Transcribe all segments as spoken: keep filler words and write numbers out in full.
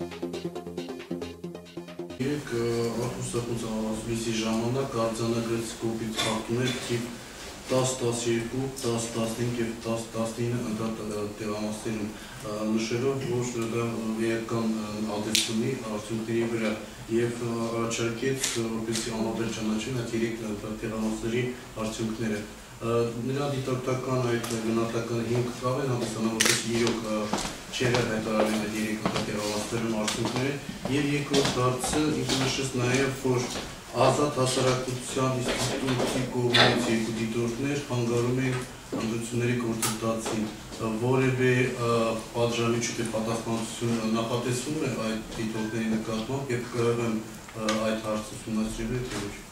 Երեք ավտոստապությունի ժամանակ արձանագրեց կոպիտ խախտումներ թիվ տաս տասներկու, տաս տասնհինգ և տաս տասնինը տեղամասերում նշելով, որ դա էական ադես ունի արդյունքների վրա և առաջարկեց, որպեսզի անվաբեր ճանաչեն այդ երեք տեղամասերի արդյունքները։ Նրա դիտորդական այդ գնահատական հիմք կավ են հանդիսանում, որպես իրոք չեր հայտարարել այդ երեք տեղամասերում արդյունքները, և երկրորդ հարցը ինքը նշեց նաև, որ ազատ հասարակության ինստիտուտի կողմից երկու դիտորդներ խանգարում են ընտրությունների գործընթացին, որևէ պատժամիջոց թե պատասխանատվություն նախատեսվում է այդ դիտորդների նկատմամբ և կհղեմ այդ հարցը ուսումնասիրելու թե ոչ։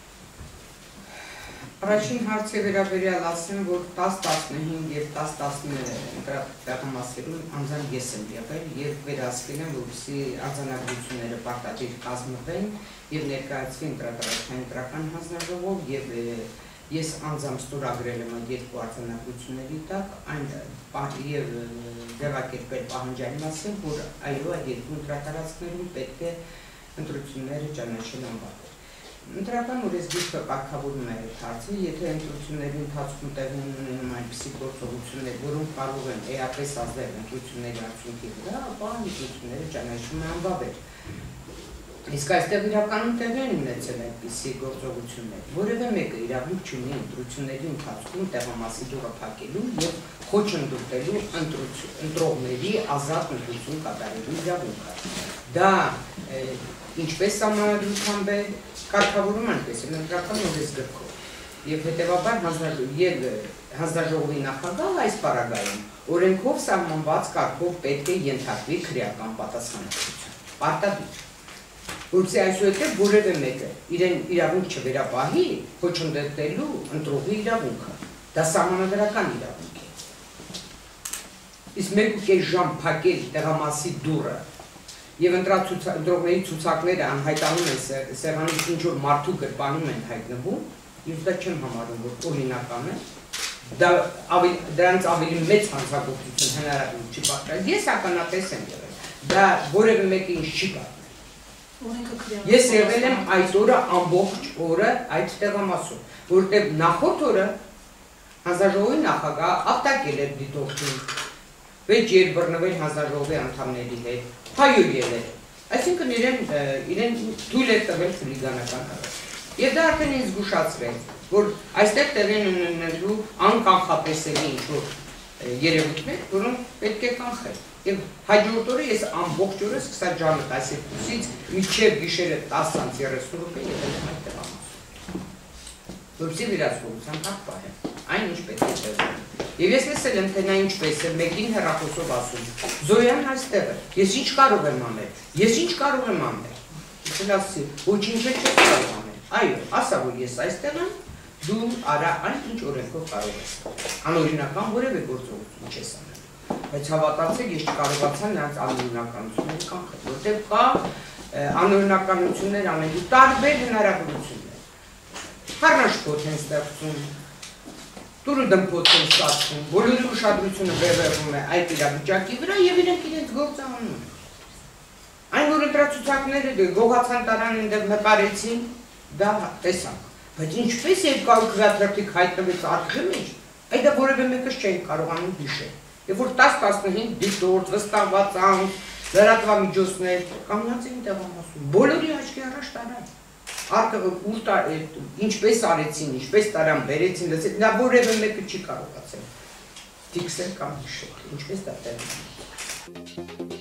Առաջին հարցը վերաբերյալ ասեմ, որ տաս տասնհինգ և տաս տասնինը տեղամասերում անձամբ ես եմ եղել և վերահսկել եմ, որպեսզի արձանագրությունները պարտադիր կազմվեն և ներկայացվի ընտրատարածքային ընտրական հանձնաժողով և ես անձամբ ստորագրել եմ այդ երկու արձանագրությունների տակ և ձևակերպել պահանջային մասին, որ այո, այդ երկու ընտրատարածքներում պետք է ընտրությունները ճանաչել անվավեր։ Ընտրական օրենսգիրքը կարգավորում է այդ հարցը, եթե ընտրությունների ընթացքում տեղի ունենում այնպիսի գործողություններ, որոնք կարող են էապես ազդել ընտրությունների արդյունքի վրա, ապա ընտրությունները ճանաչվում է անվավեր։ Իսկ այստեղ իրականում տեղի են ունեցել այնպիսի գործողություններ, որևէ մեկը իրավունք չունի ընտրությունների ընթացքում տեղամասի դուռը փակելու և խոչընդոտելու ընտրողների ազատ ընտրություն կատարելու իրավունքը։ Դա ինչպես սահմանադրությամբ է կարգավորում այնպես է ընտրական օրենսգրքով և հետևաբար հանձնաժողովի նախագահը այս պարագայում օրենքով սահմանված կարգով պետք է ենթարկվի քրեական պատասխանատվության, պարտադիր, որպեսզի այսուհետև որևէ մեկը իրեն իրավունք չվերապահի խոչընդոտելու ընտրողի իրավունքը, դա սահմանադրական իրավունք է։ Իսկ մեկ ու կես ժամ փակել տեղամասի դուռը և ընտրողների ցուցակները անհայտանում են սեղանից ինչ-որ մարդու գրպանում են հայտնվում, և դա չեմ համարում, որ օրինական է, դրանից ավելի մեծ հանցագործություն հնարավոր չի պատճառել, ես ականատես եմ եղել, դա որևէ մեկը ինձ չի պատմել։ Ես եղել եմ այդ օրը ամբողջ օրը այդ տեղամասում, որովհետև նախորդ օրը հանձնաժողովի նախագահը ապտակել էր դիտորդին, վեճ երբռնվել հանձնաժողովի անդամների հետ, հայուր եղել, այսինքն իրեն թույլ է տվել խուլիգանական հարց։ Եվ դա արդեն ինձ զգուշացրեց, որ այստեղ տեղի են ունենալու անկանխատեսելի ինչ-որ երևույթներ, որոնք պետք է կանխել։ Եվ հաջորդ օրը ես ամբողջ օրը սկսած ժամը տասներկուսից մինչև գիշերը տասից երեսուն րոպե եղել եմ այդ տեղամասում, որպեսզի վերահսկողության տակ պահեմ, այն ինչ պետք է տեղի։ Եվ ես լսել եմ, թե նա ինչպես է, մեկին հեռախոսով ասում, Զոյան այստեղ է, ես ինչ կարող եմ անել, ես ինչ կարող եմ անել, ես ասի, ոչինչ չես կարող անել, այո, ասա, որ ես այստեղ եմ, դու արա այն ինչ օրենքով կարող ես, անօրինական որևէ գործողություն չես անել, բայց հավատացեք, ես չկարողացա նրանց անօրինականությունները կանխել, որտեղ կա անօրինականություններ անելու տարբեր հնարավորություններ, խառնաշփոթ են ստեղծում, տուրը դմփոթ են ստացվում, բոլորի ուշադրությունը վերևում է այդ իրավիճակի վրա և իրենք իրենց գործը անում են։ Այն որ ընտրացուցակները գողացան տարան ընդեղ նկարեցին, դա տեսանք, բայց ինչպես երկար քվեաթերթիկ հայտնվեց արխիվի մեջ, այդ դա որևէ մեկս չէին կարողանում հիշել։ Եվ որ տաս տասնհինգ դիտորդ, վստահված անձ, լրատվամիջոցներ կանգնած էին տեղամասում, բոլորի աչքի առաջ տարան։ Ինչպես արեցին, ինչպես տարան բերեցին, նա որևէ մեկը չի կարողացել ֆիքսել կամ հիշել, ինչպես դա տեղի։